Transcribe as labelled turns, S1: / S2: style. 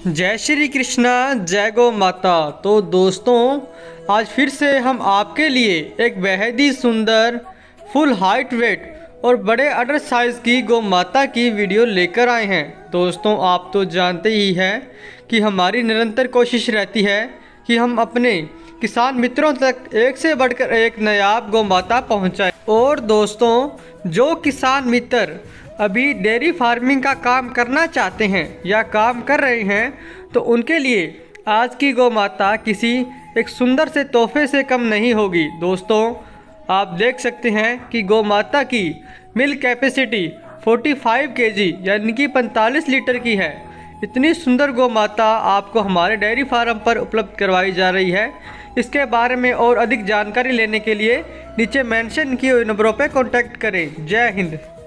S1: जय श्री कृष्णा, जय गौ माता। तो दोस्तों, आज फिर से हम आपके लिए एक बेहद ही सुंदर फुल हाइट वेट और बड़े अडर साइज़ की गौ माता की वीडियो लेकर आए हैं। दोस्तों, आप तो जानते ही हैं कि हमारी निरंतर कोशिश रहती है कि हम अपने किसान मित्रों तक एक से बढ़कर एक नायाब गौ माता पहुँचाएँ। और दोस्तों, जो किसान मित्र अभी डेयरी फार्मिंग का काम करना चाहते हैं या काम कर रहे हैं, तो उनके लिए आज की गौ माता किसी एक सुंदर से तोहफे से कम नहीं होगी। दोस्तों, आप देख सकते हैं कि गौ माता की मिल्क कैपेसिटी 45 केजी यानी कि 45 लीटर की है। इतनी सुंदर गौ माता आपको हमारे डेयरी फार्म पर उपलब्ध करवाई जा रही है। इसके बारे में और अधिक जानकारी लेने के लिए नीचे मेंशन किए हुए नंबरों पर कॉन्टैक्ट करें। जय हिंद।